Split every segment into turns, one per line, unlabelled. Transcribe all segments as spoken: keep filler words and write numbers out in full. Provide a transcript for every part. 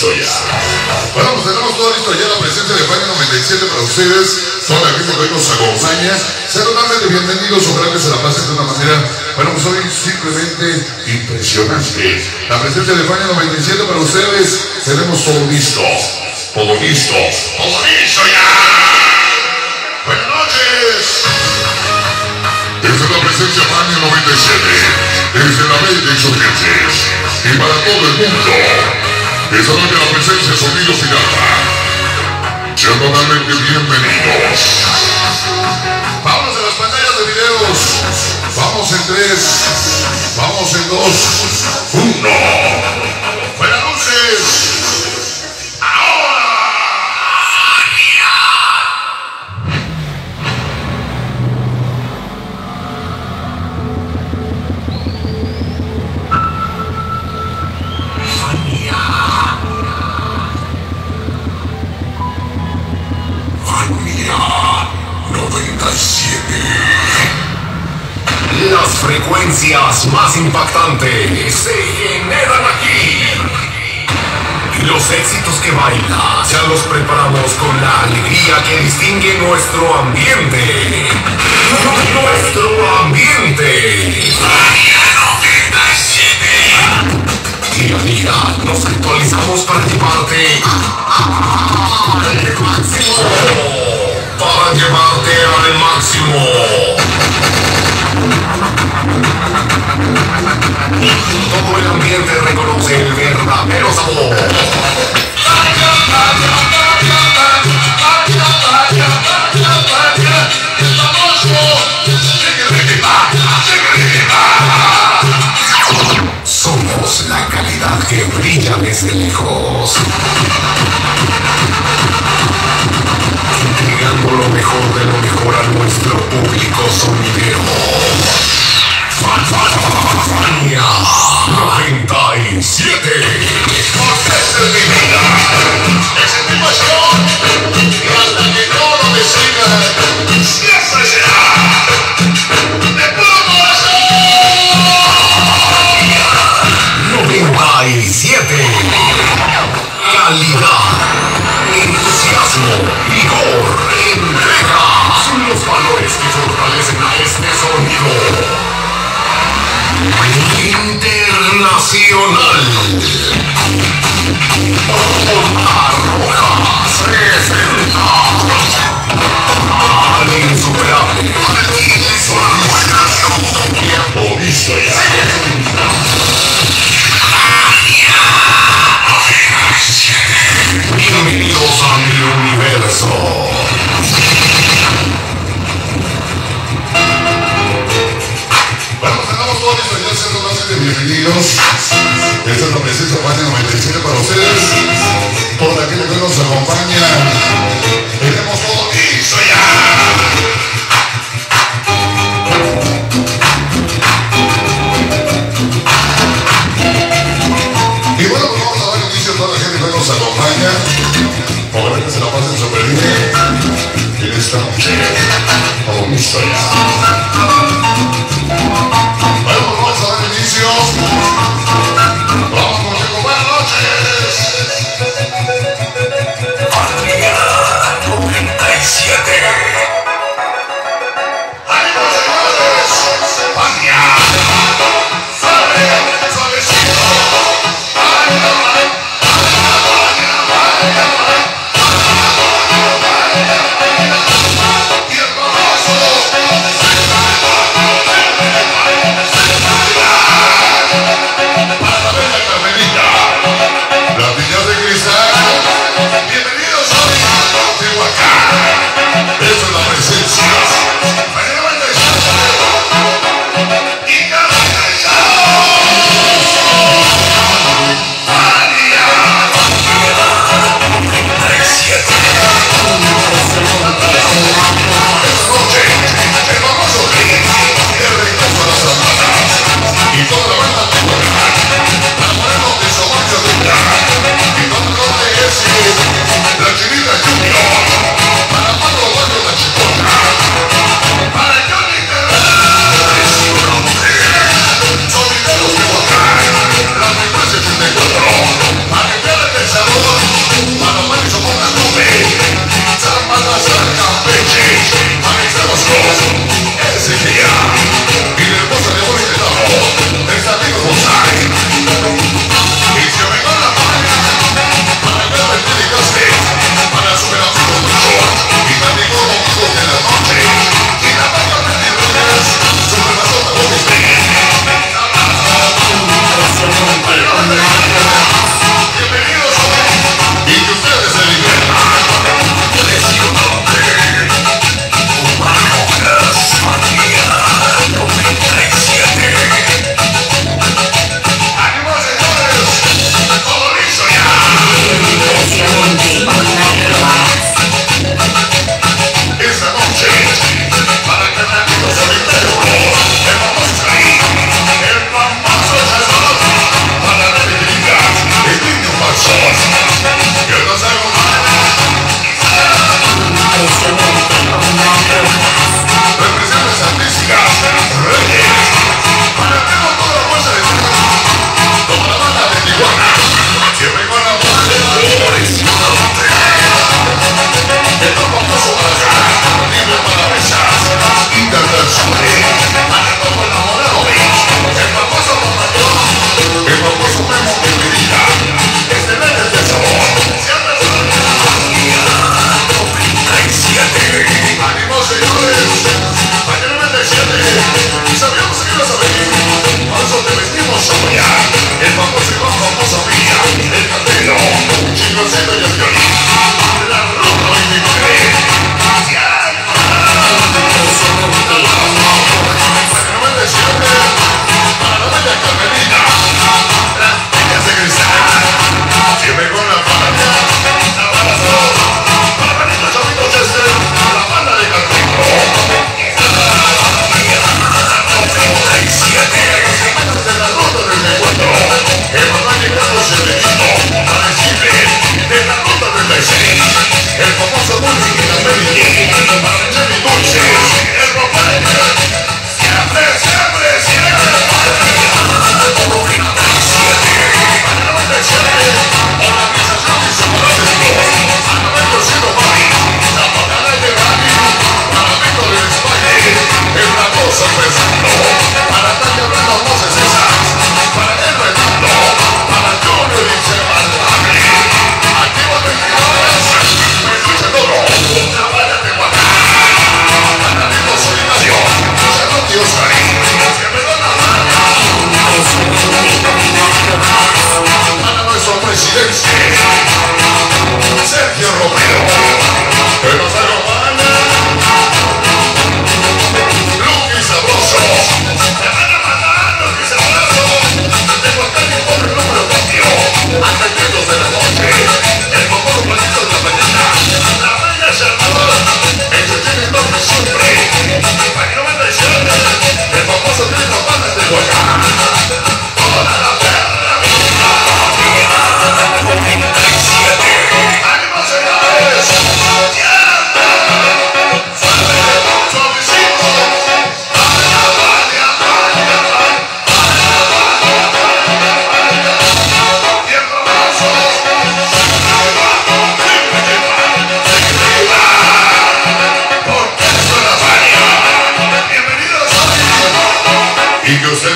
listo ya. Bueno, pues tenemos todo listo ya, la presencia de Fania noventa y siete para ustedes, toda la gente que hoy nos acompaña. Sean totalmente bienvenidos, ojalá que se la pasen de una manera, bueno, pues hoy simplemente impresionante. La presencia de Fania noventa y siete para ustedes, tenemos todo listo, todo listo, todo listo ya. Buenas noches. Desde la presencia Fania noventa y siete, desde la Avenida de Insurgentes, y para todo el mundo, esta noche la presencia Sonido Pirata. Sean totalmente bienvenidos. Vamos a las pantallas de videos. Vamos en tres, vamos en dos, uno. Buenas noches.
Las frecuencias más impactantes se generan aquí. Y los éxitos que baila ya los preparamos con la alegría que distingue nuestro ambiente. Nuestro ambiente. Día a día nos actualizamos para llevarte al máximo. Para llevarte al máximo. Todo el ambiente reconoce el verdadero sabor. Somos la calidad que brilla desde lejos. Entregando lo mejor de lo mejor a nuestro público sonidero. Fania noventa y siete. Orquesta de vida. Esa es mi pasión. Y hasta que no lo decida, siempre será de puro corazón. noventa y siete. Calidad, entusiasmo, vigor, entrega. Son los valores que fortalecen a este sonido. Internacional. Onda Roja sesenta. Al insuperable.
Tiempo listo ya.
Bienvenidos a mi universo.
Bueno, tenemos todo listo ya, sean totalmente bienvenidos. Esta es la presencia Fania noventa y siete para ustedes. Toda la gente que nos acompaña. Tenemos todo listo ya. Y bueno, pues vamos a dar inicio a toda la gente que nos acompaña. Ojalá que se la pasen súper bien. En esta noche, todo listo ya. Bueno, pues vamos a dar inicio. Vamos con los buenas noches.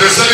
de salir.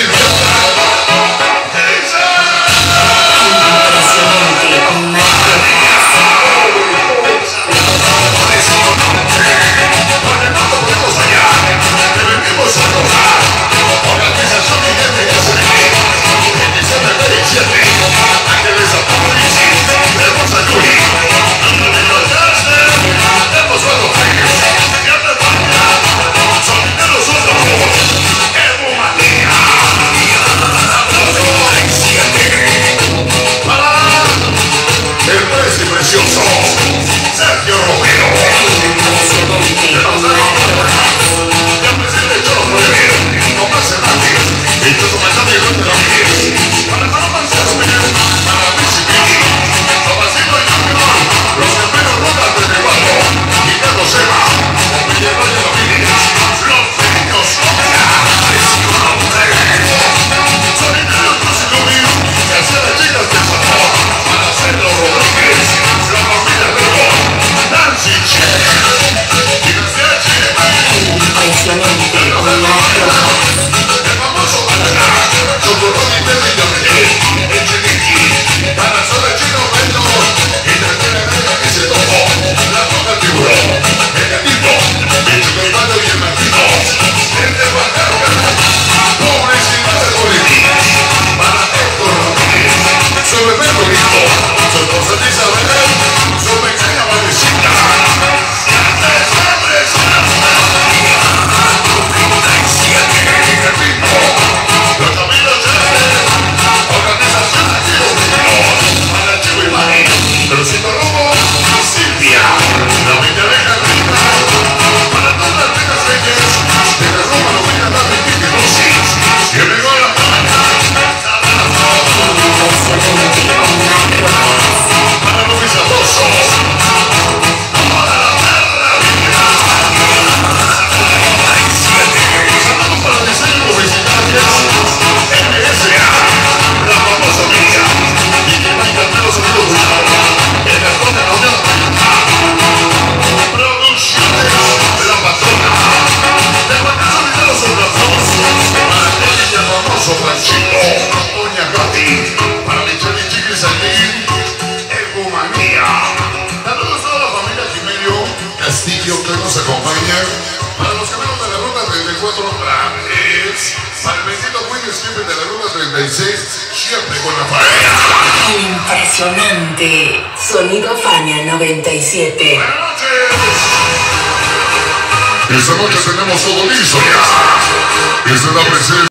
Castillo, que nos acompaña para los caminos de la ruta treinta y cuatro otra vez, para el bendito Willy Skipper de la ruta treinta y seis, siempre con la faena.
Impresionante. Sonido Fania noventa y siete.
Buenas noches. Esta noche tenemos todo listo ya. Esta es la presencia.